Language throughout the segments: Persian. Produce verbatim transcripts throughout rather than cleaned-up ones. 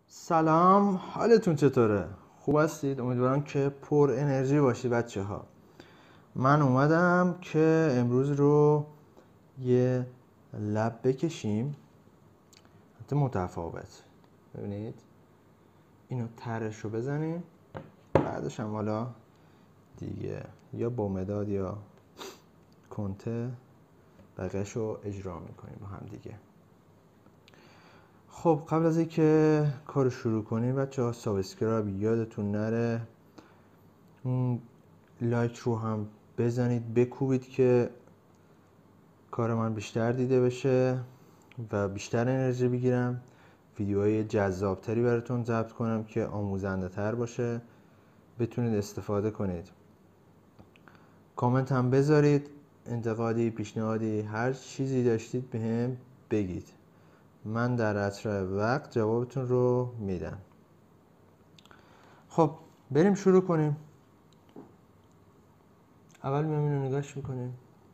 سلام، حالتون چطوره؟ خوب هستید؟ امیدوارم که پر انرژی باشی بچه ها. من اومدم که امروز رو یه لب بکشیم، حتی متفاوت. ببینید اینو ترش رو بزنیم، بعدش هم حالا دیگه یا با مداد یا کنته بقیه‌ش رو اجرا میکنیم با هم دیگه. خب قبل از اینکه کار شروع کنیم بچه ها، سابسکرایب یادتون نره، اون لایک رو هم بزنید، بکوبید که کار من بیشتر دیده بشه و بیشتر انرژی بگیرم، ویدیوهای جذابتری براتون ضبط کنم که آموزنده تر باشه، بتونید استفاده کنید. کامنت هم بذارید، انتقادی، پیشنهادی، هر چیزی داشتید بهم بگید، من در اسرع وقت جوابتون رو میدم. خب بریم شروع کنیم. اول میام اینو نگاش میکنیم،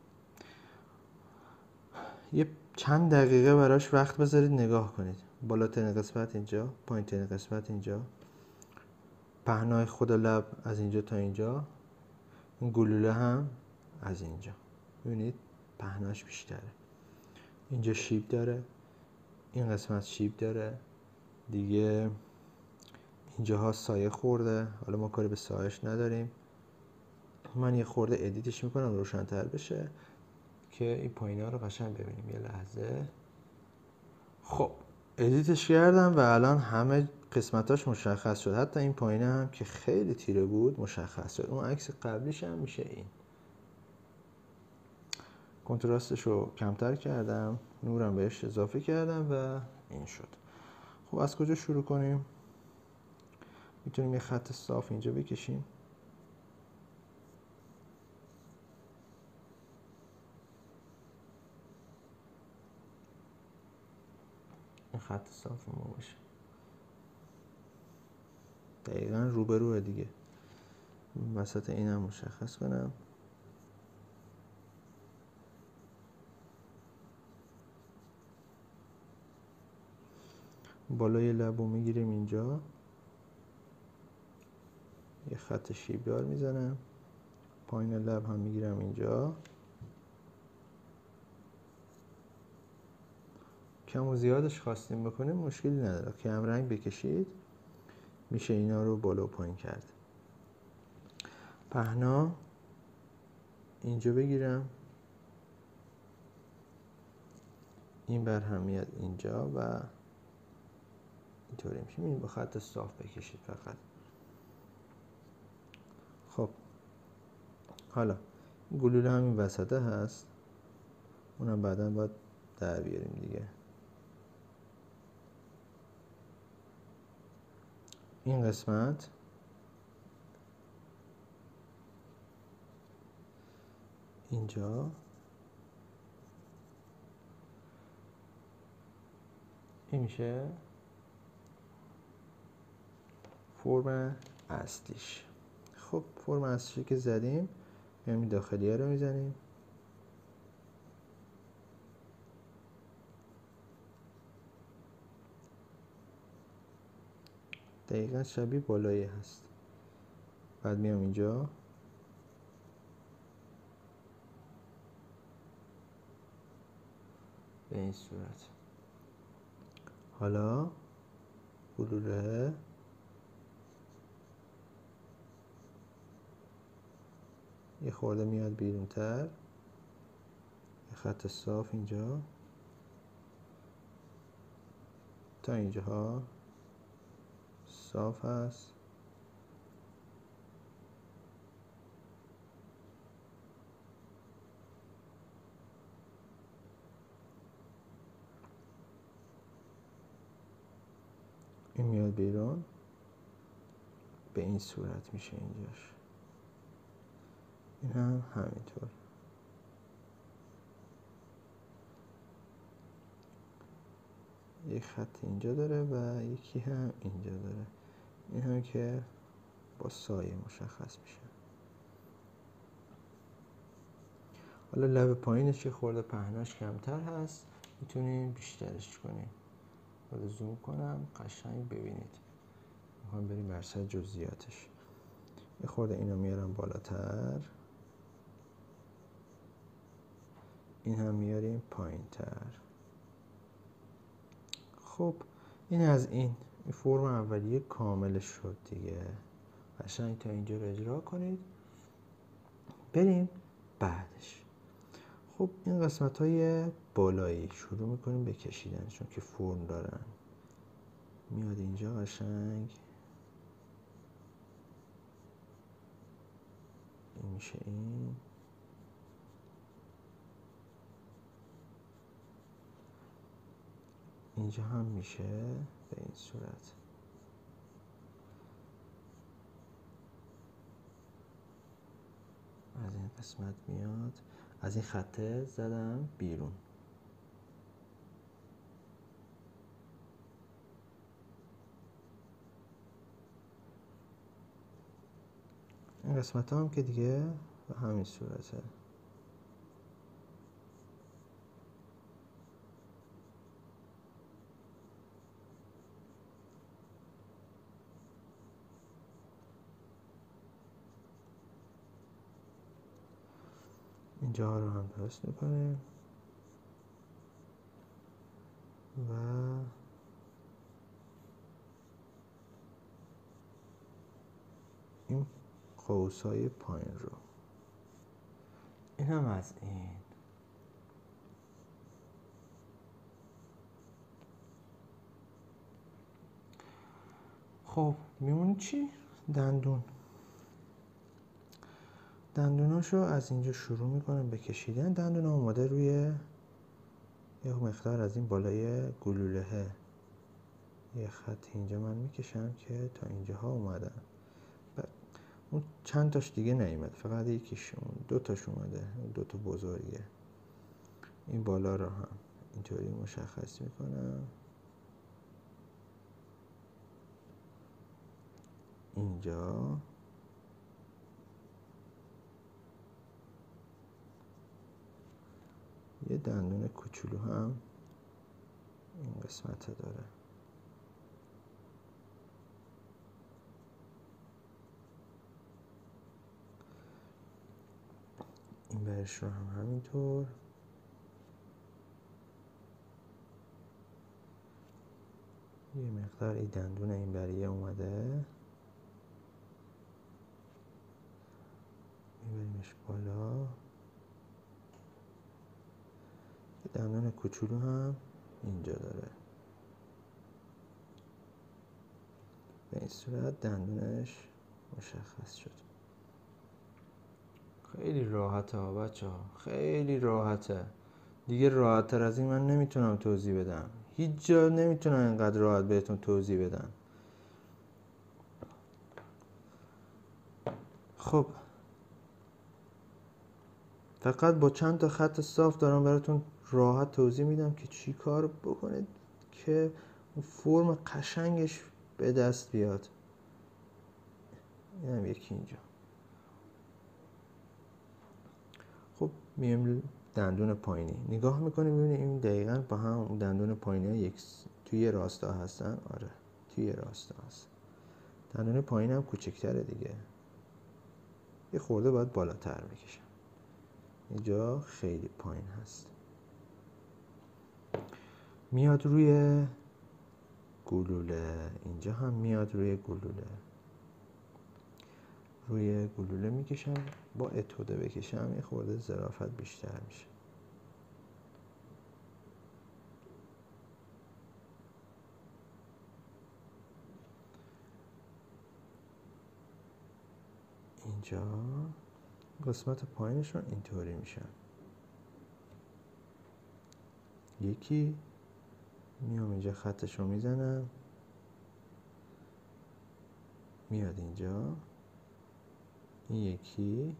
یه چند دقیقه براش وقت بذارید نگاه کنید. بالاترین قسمت اینجا، پایینترین قسمت اینجا، پهنای خود لب از اینجا تا اینجا، این گلوله هم از اینجا. ببینید پهناش بیشتره، اینجا شیب داره، این قسمت شیب داره دیگه، اینجاها سایه خورده. حالا ما کاری به سایهش نداریم، من یه خورده ادیتش میکنم روشن‌تر بشه که این پایینا رو قشنگ ببینیم. یه لحظه. خب ادیتش کردم و الان همه قسمتاش مشخص شد، حتی این پایینه هم که خیلی تیره بود مشخص شد. اون عکس قبلیش هم میشه این. کنتراستش رو کمتر کردم، نورم بهش اضافه کردم و این شد. خب از کجا شروع کنیم؟ میتونیم یه خط صاف اینجا بکشیم، این خط صاف ما باشه، دقیقا روبروه دیگه. وسط این هم مشخص کنم. بالای لب رو میگیریم اینجا، یه خط شیبدار میزنم، پایین لب هم میگیرم اینجا. کم و زیادش خواستیم بکنیم مشکلی نداره، کم رنگ بکشید میشه اینا رو بالا و پایین کرد. پهنا اینجا بگیرم، این بر هم میاد اینجا و اینطوری میشه. این با خط صاف بکشید فقط. خب حالا گلوله همین وسطه هست، اونم بعدا باید در بیاریم دیگه. این قسمت اینجا، این میشه فرم اصلیش. خب فرم اصلیش که زدیم، میام داخلیه رو میزنیم، دقیقا شبیه بالایی هست. بعد میام اینجا به این صورت. حالا گلوله یه خورده میاد بیرون تر، یه خط صاف اینجا تا اینجاها صاف هست. این میاد بیرون به این صورت میشه اینجاش. این هم همینطور. یک خط اینجا داره و یکی هم اینجا داره، این هم که با سایه مشخص میشه. حالا لب پایینش که خورده پهناش کمتر هست، میتونیم بیشترش کنیم. حالا زوم کنم قشنگ ببینید. میخوام بریم بر سر جزئیاتش. یه خورده اینو میارم بالاتر، این هم میاریم پایین تر. خب این از این این فرم اولیه کامل شد دیگه. قشنگ تا اینجا رو اجرا کنید. بریم بعدش. خب این قسمت های بالایی شروع میکنیم به کشیدن، چون که فرم دارن. میاد اینجا قشنگ این میشه، این اینجا هم میشه به این صورت. از این قسمت میاد، از این خطه زدم بیرون. این قسمت هم که دیگه به همین صورته. اینجا رو هم درست میکنیم و این قوسای پایین رو، این هم از این. خب میمونه چی؟ دندون. دندوناشو از اینجا شروع میکنم به کشیدن. دندون ها اومده روی یه مقدار از این بالای گلوله، یه خط اینجا من میکشم که تا اینجاها اومدن. اون چند تاش دیگه نیومد، فقط یکیشون، دو تاش اومده، دو تا بزرگه. این بالا رو هم اینطوری مشخص میکنم. اینجا یه دندون کوچولو هم این قسمت داره. این برش رو هم همینطور. یه مقدار این دندون این بریه اومده، میبریمش بالا. یه دندون کوچولو هم اینجا داره. به این صورت دندونش مشخص شد. خیلی راحته ها بچه ها، خیلی راحته دیگه. راحت تر از این من نمیتونم توضیح بدم. هیچ جا نمیتونم اینقدر راحت بهتون توضیح بدم. خب فقط با چند تا خط صاف دارم براتون راحت توضیح میدم که چی کار بکنید که فرم قشنگش به دست بیاد. اینم یکی اینجا. خب میایم دندون پایینی نگاه میکنیم، میبینیم این دقیقاً با هم اون دندون پایینی یک توی راستا هستن. آره توی راستا هست. دندون پایین هم کوچکتره دیگه، یه خورده باید بالاتر بکشم. اینجا خیلی پایین هست. میاد روی گلوله، اینجا هم میاد روی گلوله. روی گلوله میکشم، با اتوده بکشم یه خورده ظرافت بیشتر میشه. اینجا قسمت پایینشون اینطوری میشن. یکی میام اینجا خطشو میزنم، میاد اینجا. این یکی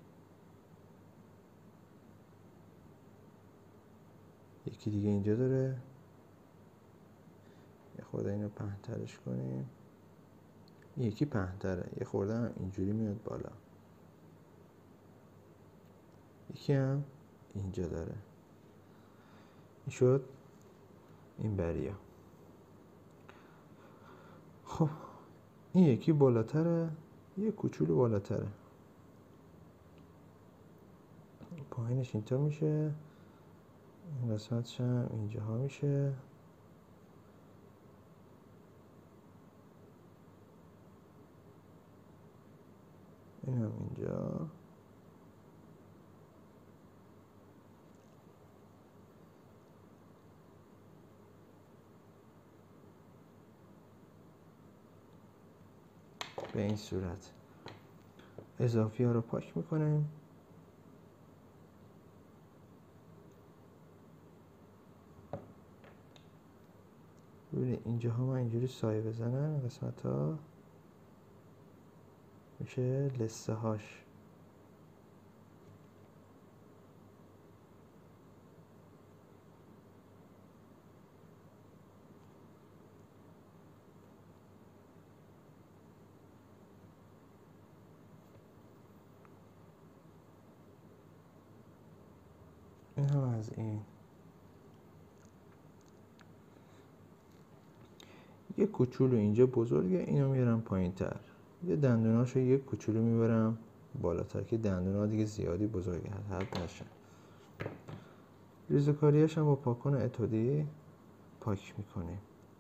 یکی دیگه اینجا داره. یه خورده اینو پهن‌ترش کنیم. این یکی پهن‌تره، یه خورده هم اینجوری میاد بالا. یکی هم اینجا داره. این شد این بریا. خب این یکی بالاتره، یه کوچولو بالاتره، پایینش اینطور میشه، این قسمتش هم اینجاها میشه. این هم اینجا. به این صورت اضافی ها رو پاک میکنیم. ببینید اینجاها من اینجوری سایه بزنم، این قسمت ها میشه لسته هاش. این هم از این. یه کوچولو اینجا بزرگه، اینو میارم پایین تر، یه دندوناشو یه کوچولو میبرم بالاتر که دندونا دیگه زیادی بزرگه حد نشن. ریزوکاریاش هم با پاکن اتودی پاک میکنیم.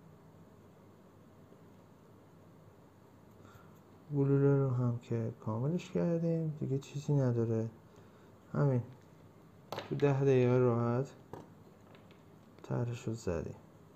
گلوله رو هم که کاملش کردیم دیگه چیزی نداره، همین تو ده دقیقه راحت طرحش رو زدیم.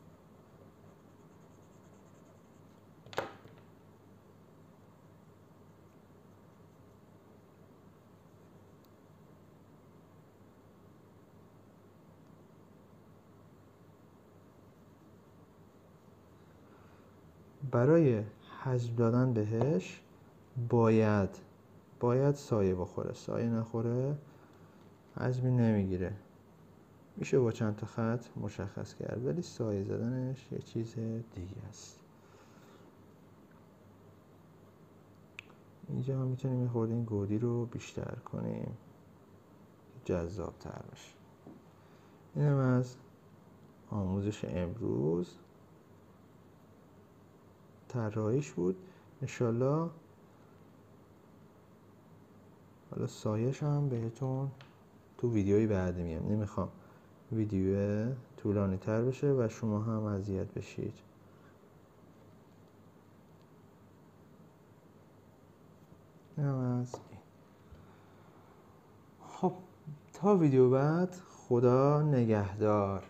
برای حجم دادن بهش باید باید سایه بخوره، سایه نخوره حجمی نمیگیره. میشه با چند تا خط مشخص کرد، ولی سایه زدنش یه چیز دیگه است. اینجا هم میتونیم یه خورده این گودی رو بیشتر کنیم جذاب تر بشه. اینم از آموزش امروز طراحیش بود. انشالله حالا سایش هم بهتون تو ویدیوی بعدی میام، نمیخوام ویدیو طولانی تر بشه و شما هم اذیت بشید. اینم از این. خب تا ویدیو بعد، خدا نگهدار.